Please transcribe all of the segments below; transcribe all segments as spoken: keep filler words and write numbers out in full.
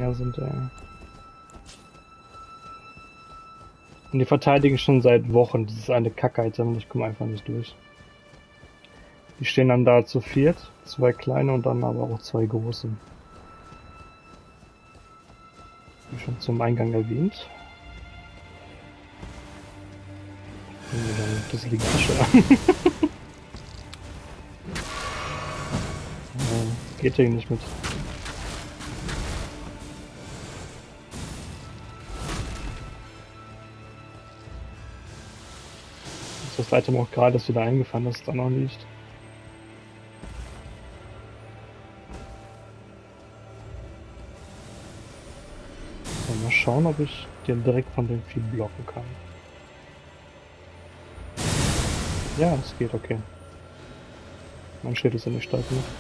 Dinger sind, ey. Und die verteidigen schon seit Wochen dieses eine Kack-Item und ich komme einfach nicht durch. Die stehen dann da zu viert, zwei kleine und dann aber auch zwei große. Wie schon zum Eingang erwähnt. Das liegt schon. Geht hier nicht mit. Das Item auch gerade ist wieder eingefallen, dass es da noch liegt. So, mal schauen, ob ich den direkt von dem Vieh blocken kann. Ja, es geht, okay. Mein Schild ist ja nicht stark genug.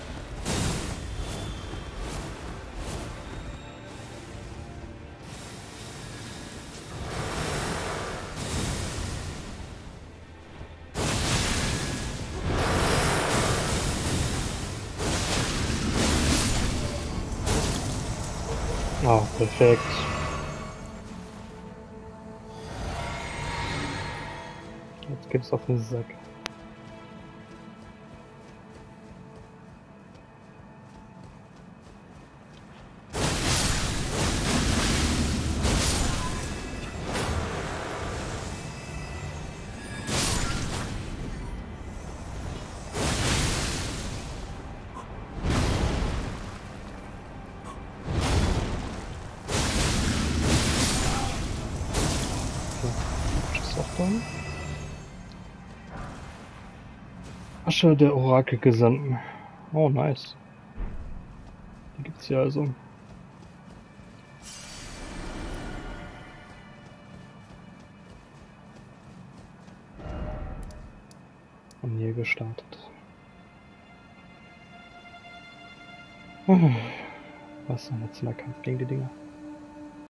Ah, perfekt. Jetzt geht's auf den Sack. Asche der Orakelgesandten. Oh, nice. Die gibt's hier also. Von hier gestartet. Was ist denn jetzt in der Kampf gegen die Dinger?